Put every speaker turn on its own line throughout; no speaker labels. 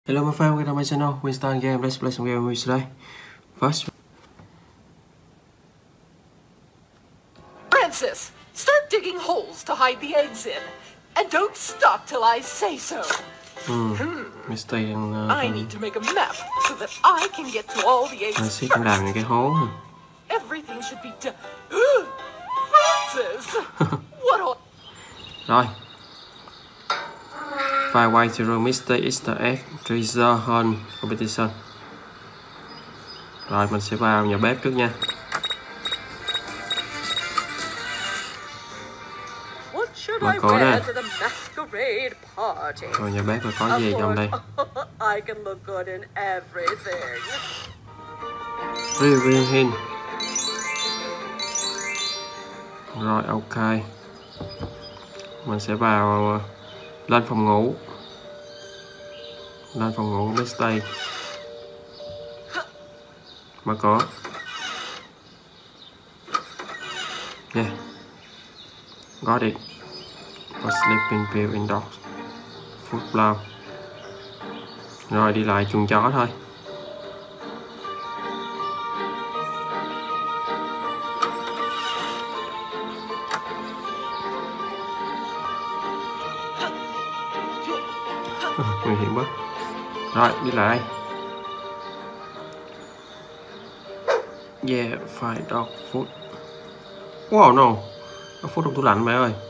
Hello my friend, welcome to my channel. Winston Game. Let's play some game with today. First,
Francis, start digging holes to hide the eggs in, and don't stop till I say so.
Mr.
I need to make a map so that I can get to all the eggs
Siết đang làm những cái hố nè.
Everything should be done. Francis, what all?
Rồi. Five Way Zero Mr. Easter Egg Treasure Hunt Competition. Rồi mình sẽ vào nhà bếp trước nha. Mở cửa ra. Rồi nhà bếp là có gì trong đây? Reveal hint. Rồi ok. Mình sẽ vào lên phòng ngủ. Lên phòng ngủ của Mr. Mở cửa. Yeah. Got it. Got sleeping pill in dog food blow. Rồi đi lại chuồng chó thôi. Nguy hiểm quá. Rồi đi lại. Yeah, five dog food. Wow no. Có food trong tủ lạnh mẹ ơi.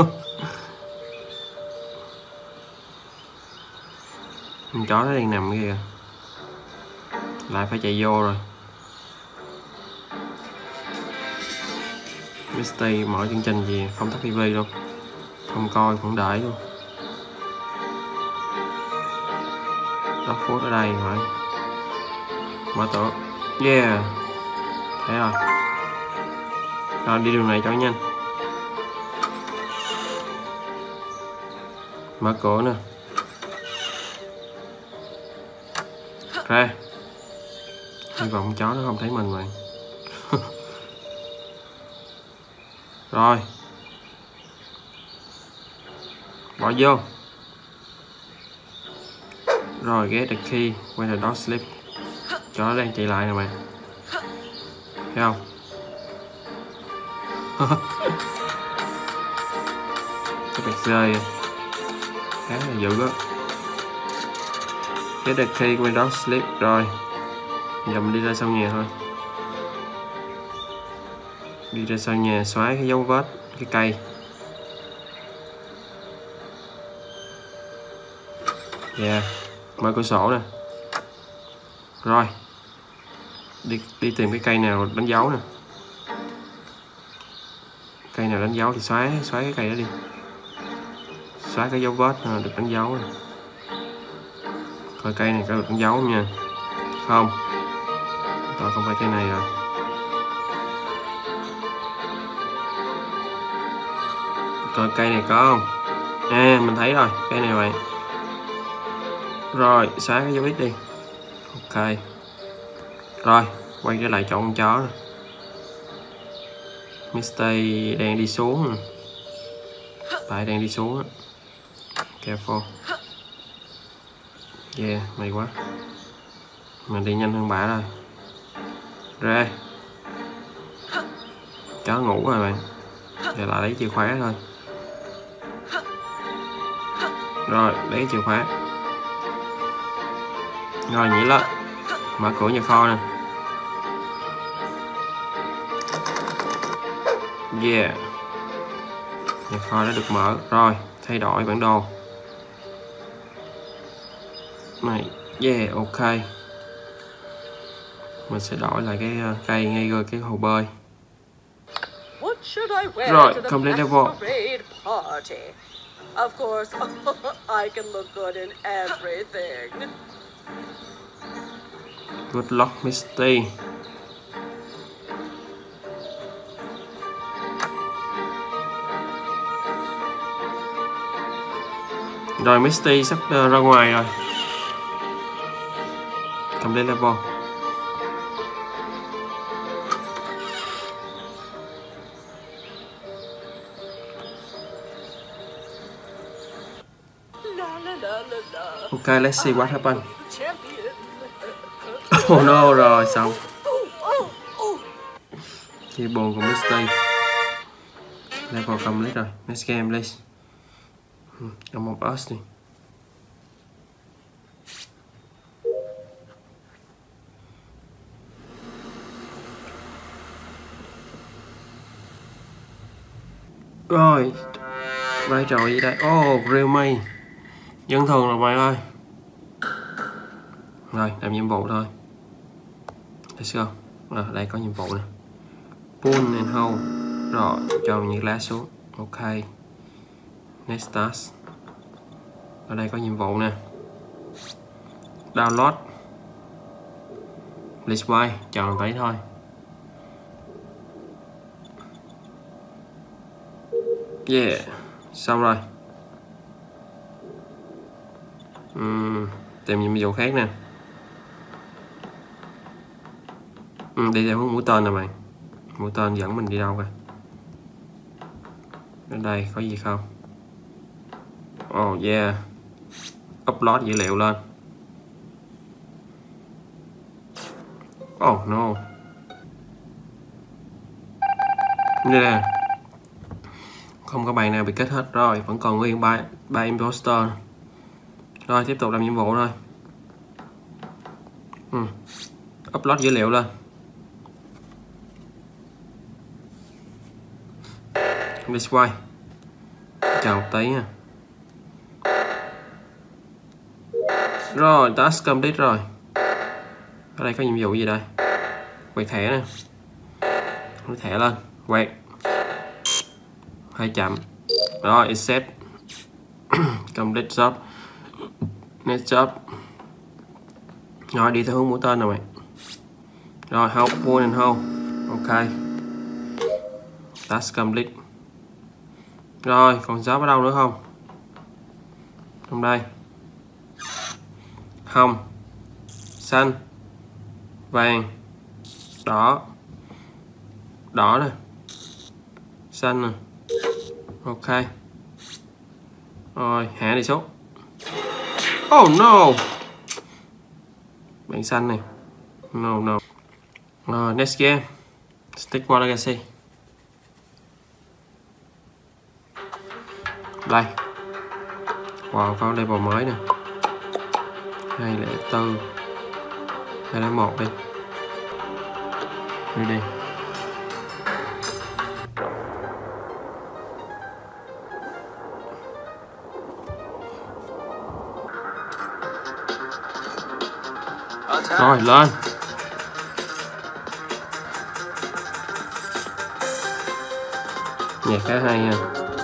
Con chó nó đang nằm kìa. Lại phải chạy vô rồi. Mr. mở chương trình gì không tắt tivi luôn. Không coi cũng đợi luôn. Dog food ở đây rồi. Mở cửa. Yeah. Thấy rồi. Rồi đi đường này cho nhanh. Mở cửa nè. Ra. Hy vọng chó nó không thấy mình vậy. Rồi. Bỏ vô. Rồi get the key when the dog sleep. Chó nó đang chạy lại nè bạn. Thấy không? Cái bẹt rơi khá là dữ á. Get the key when dog sleep. Rồi giờ mình đi ra sau nhà thôi. Đi ra sau nhà xóa cái dấu vết cái cây. Yeah. Mở cửa sổ nè. Rồi đi tìm cái cây nào đánh dấu nè. Cây nào đánh dấu thì xóa cái cây đó đi. Xóa cái dấu vết được đánh dấu nè. Coi cây này có được đánh dấu không nha. Không. Tôi không phải cây này rồi. Coi cây này có không. À mình thấy rồi. Cây này vậy. Rồi xóa cái dấu ít đi. Ok. Rồi quay trở lại chỗ con chó nè. Mr. đang đi xuống. Tại đang đi xuống. Careful. Yeah, may quá. Mình đi nhanh hơn bả rồi. Ra. Chó ngủ rồi bạn. Giờ lại lấy chìa khóa thôi. Rồi, lấy chìa khóa. Rồi nhảy lên. Mở cửa nhà kho nè. Yeah. Nhà kho đã được mở. Rồi, thay đổi bản đồ. Này, yeah, ok. Mình sẽ đổi lại cái cây ngay rồi cái hồ bơi. Rồi, complete level.
Of course, I can look good in everything.
Good luck, Mr. Rồi Mr. sắp ra ngoài rồi. Complete level. Ok, let's see what happened.
Champion.
Oh no, rồi xong.
Oh, oh.
Chia buồn của Misty. Level complete rồi. Next game please. Among Us đi. Rồi. Vai trò gì đây? Oh, real me. Dân thường rồi mày ơi. Rồi, làm nhiệm vụ thôi. Let's go. Ở đây có nhiệm vụ nè. Pull and hold. Rồi, cho những lá xuống. Ok. Next task. Ở đây có nhiệm vụ nè. Download. Please buy. Chọn tới thôi. Yeah. Xong rồi. Tìm nhiệm vụ khác nè. Đi theo hướng mũi tên nè bạn. Mũi tên dẫn mình đi đâu kìa. Ở đây có gì không? Oh yeah. Upload dữ liệu lên. Oh no. Nè. Không có bài nào bị kết hết rồi. Vẫn còn nguyên ba imposter. Rồi tiếp tục làm nhiệm vụ thôi. Upload dữ liệu lên. This way. Chờ một tí nha. Rồi, task complete rồi. Ở đây có nhiệm vụ gì đây? Quẹt thẻ nè. Quẹt thẻ lên. Quẹt. Hơi chậm. Rồi, accept. Complete job. Next job. Rồi, đi theo hướng mũi tên rồi mày. Rồi, hold, pull and hold. Ok. Task complete. Rồi, còn job ở đâu nữa không? Trong đây. Hồng, xanh, vàng, đỏ, đỏ nè, xanh nè. Ok. Rồi, hạ đi xuống. Oh no. Bạn xanh này. No no. Rồi, next game. Stick War Legacy. Đây. Wow, có level mới nè. 204 201 đi. Đi đi. Rồi lên. Nhạc khá hay nha.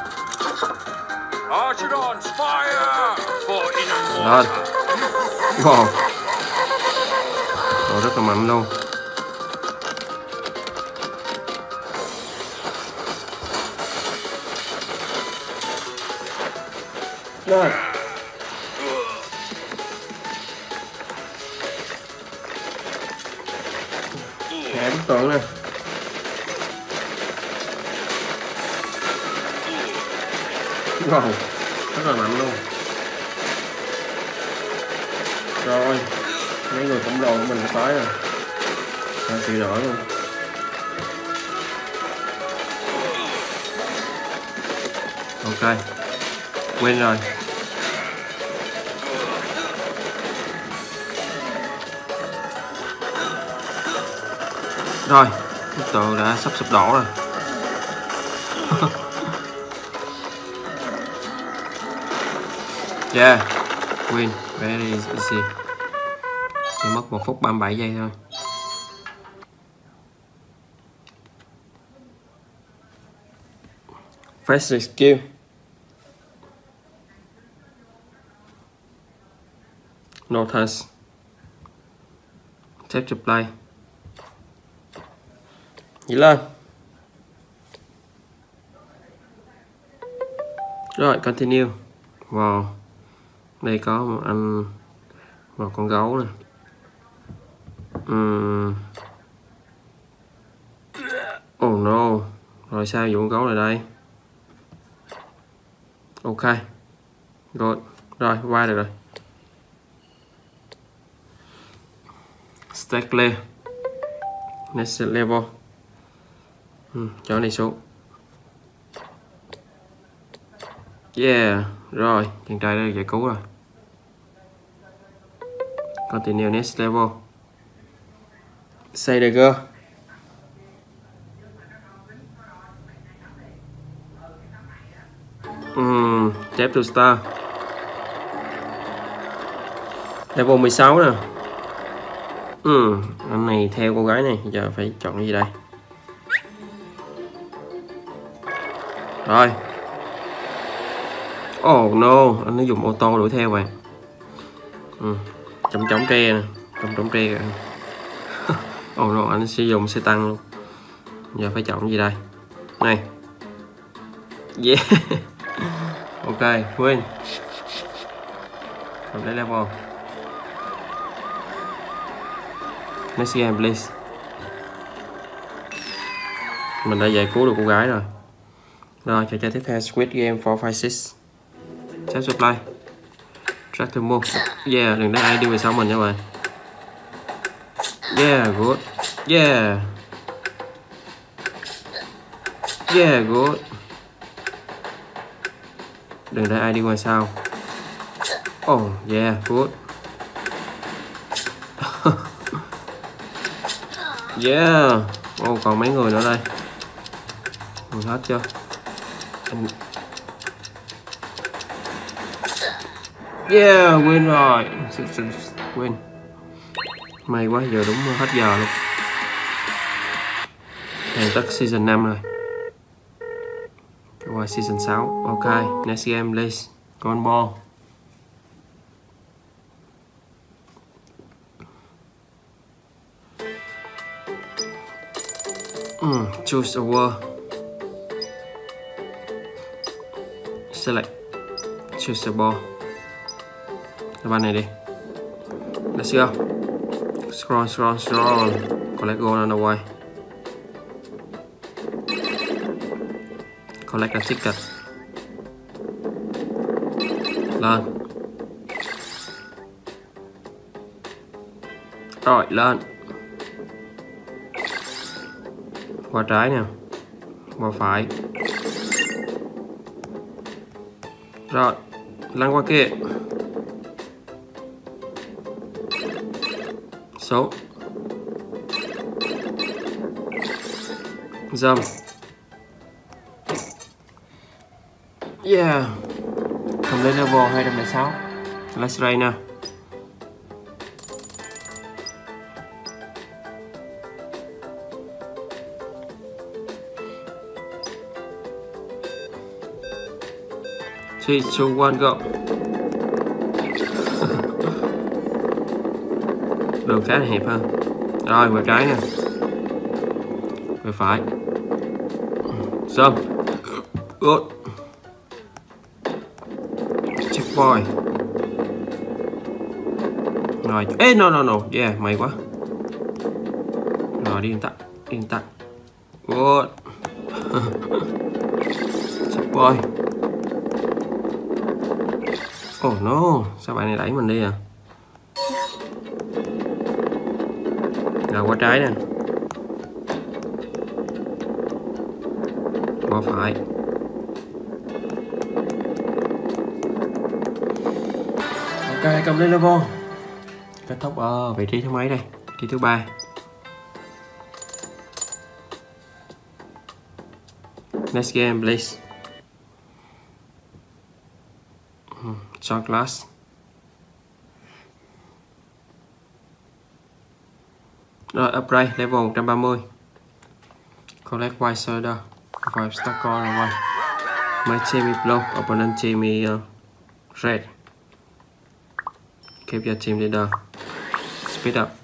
Lên. Wow. Rồi rất là mạnh luôn. Rồi. Hạ bức tượng nè. Wow. Rất là mạnh luôn. Rồi, mấy người khổng lồ của mình đã tới rồi. Sao chịu nổi luôn. Ok. Quên rồi. Rồi, bức tượng đã sắp sụp đổ rồi. Yeah, win, very easy. Chỉ mất 1 phút 37 giây thôi. First skill. No task. Tap to play. Nhảy lên. Rồi, continue. Wow. Đây có một anh, một con gấu nè. Oh no. Rồi sao vụ con gấu này đây? Ok. Good. Rồi qua được rồi. stack lên. Next level. Cho này xuống. Yeah, rồi, chàng trai đã được giải cứu rồi. Continue next level. Say the girl. Tap to start. Level 16 nè. Anh này theo cô gái này, giờ phải chọn cái gì đây? Rồi. Oh no, anh nó dùng ô tô đuổi theo vậy. Chống tre nè, chống tre kìa. Oh no, anh sẽ dùng xe tăng luôn. Giờ phải chọn cái gì đây? Này. Yeah. Ok, win. Cầm lấy level. Next game please. Mình đã giải cứu được cô gái rồi. Rồi, trò chơi tiếp theo Squid Game 456. Set supply. Track to move. Yeah, đừng để ai đi về sau mình nha bạn. Yeah, good. Yeah. Yeah, good. Đừng để ai đi ngoài sau. Oh, yeah, good. Yeah. Oh, còn mấy người nữa đây. Hết chưa? Yeah, win rồi. Win. May quá, giờ đúng hết giờ luôn. Hoàn tất season 5 rồi. Qua season 6. Ok, next game please. Con ball. Choose a word. Select. Choose a ball. Cái bàn này đi. Let's go. Scroll. Collect gold on the way. Collect a ticket. Lên. Rồi, lên. Qua trái nè. Qua phải. Rồi, lăn qua kia. Số. Jump. Yeah. Cầm lên level 206. Let's raid nè. Three, two, one, go. Đường khá là hẹp ha. Rồi, qua trái nè. Qua phải. Xong. Good. Checkpoint. Rồi. Ê, no. Yeah, may quá. Rồi, đi tắt. Good. Checkpoint. Oh no, sao bạn này đẩy mình đi à? Rồi qua trái nè. Qua phải. Ok, cầm lên level. Kết thúc ở vị trí thứ mấy đây? Vị trí thứ 3. Next game please. Short class. Rồi, upgrade level 130. Collect white soda. 5 star core rồi. My team is blue, opponent team is red. Keep your team leader. Speed up.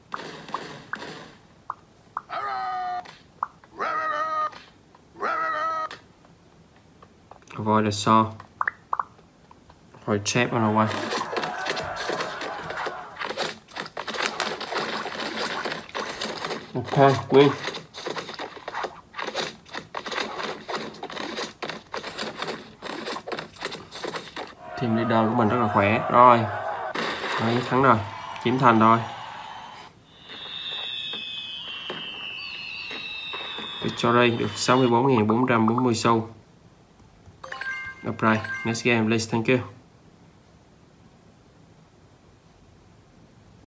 Avoid the saw. Rồi chép vào ngoài. Ok, win. Team leader của mình rất là khỏe. Rồi, thắng rồi, chiếm thành rồi. Victory được 64.440 xu. Apply. Next game please, thank you.